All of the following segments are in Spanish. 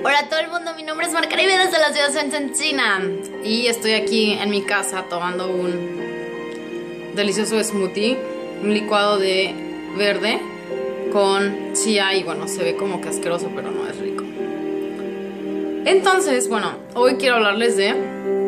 Hola a todo el mundo, mi nombre es Marcaribe desde la ciudad de Shenzhen, China. Y estoy aquí en mi casa tomando un delicioso smoothie, un licuado de verde con chía y bueno, se ve como que asqueroso, pero no es rico. Entonces, bueno, hoy quiero hablarles de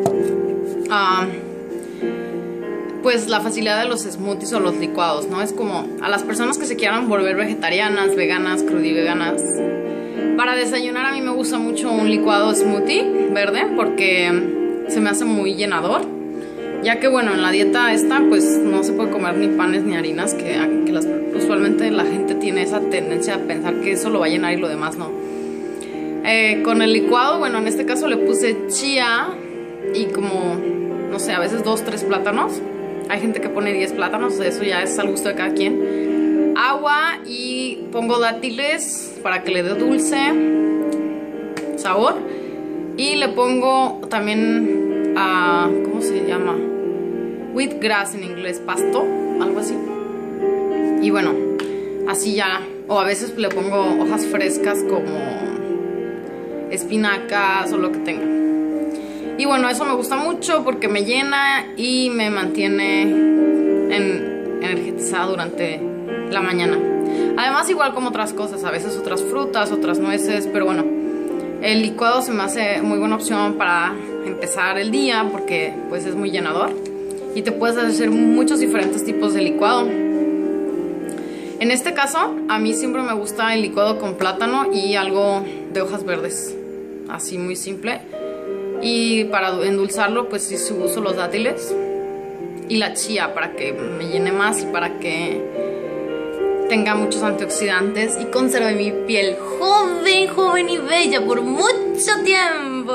pues la facilidad de los smoothies o los licuados, ¿no? Es como a las personas que se quieran volver vegetarianas, veganas, crudiveganas. Para desayunar a mí me gusta mucho un licuado smoothie verde porque se me hace muy llenador, ya que bueno, en la dieta esta pues no se puede comer ni panes ni harinas, que usualmente la gente tiene esa tendencia a pensar que eso lo va a llenar y lo demás no. Con el licuado, bueno, en este caso le puse chía y como, no sé, a veces 2, 3 plátanos. Hay gente que pone 10 plátanos, eso ya es al gusto de cada quien. Agua y pongo dátiles para que le dé dulce sabor. Y le pongo también, ¿cómo se llama? Wheatgrass en inglés, pasto, algo así. Y bueno, así ya. O a veces le pongo hojas frescas como espinacas o lo que tenga. Y bueno, eso me gusta mucho porque me llena y me mantiene energizada durante la mañana. Además, igual como otras cosas, a veces otras frutas, otras nueces, pero bueno, el licuado se me hace muy buena opción para empezar el día porque pues es muy llenador y te puedes hacer muchos diferentes tipos de licuado. En este caso, a mí siempre me gusta el licuado con plátano y algo de hojas verdes, así muy simple. Y para endulzarlo, pues sí uso los dátiles y la chía para que me llene más y para que tenga muchos antioxidantes y conserve mi piel joven, joven y bella por mucho tiempo.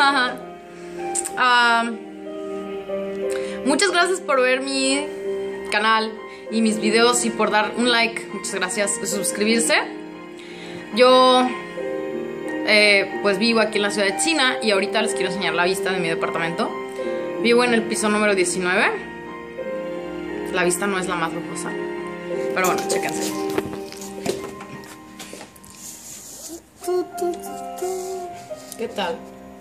Muchas gracias por ver mi canal y mis videos y por dar un like. Muchas gracias por suscribirse. Yo pues vivo aquí en la ciudad de China y ahorita les quiero enseñar la vista de mi departamento. Vivo en el piso número 19. La vista no es la más lujosa, pero bueno, chéquense. ¿Qué tal?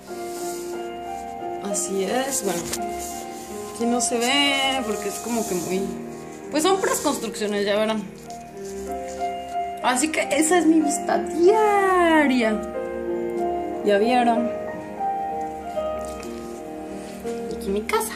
Así es, bueno. Aquí no se ve porque es como que muy... pues son puras construcciones, ya verán. Así que esa es mi vista diaria. Ya vieron. Y aquí mi casa.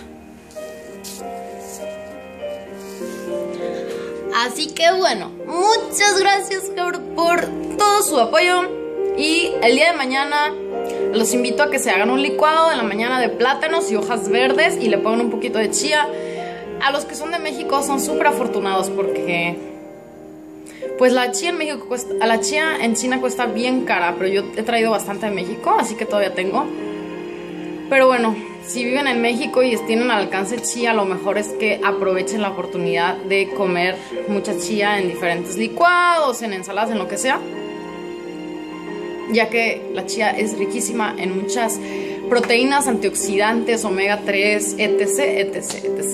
Así que bueno, muchas gracias por todo su apoyo. Y el día de mañana los invito a que se hagan un licuado en la mañana de plátanos y hojas verdes y le pongan un poquito de chía. A los que son de México son súper afortunados porque pues la chía en México cuesta, la chía en China cuesta bien cara, pero yo he traído bastante de México, así que todavía tengo. Pero bueno, si viven en México y tienen al alcance chía, lo mejor es que aprovechen la oportunidad de comer mucha chía en diferentes licuados, en ensaladas, en lo que sea, ya que la chía es riquísima en muchas proteínas, antioxidantes, omega 3, etc, etc, etc.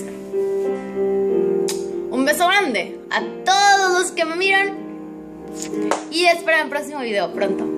Un beso grande a todos los que me miran y espero el próximo video pronto.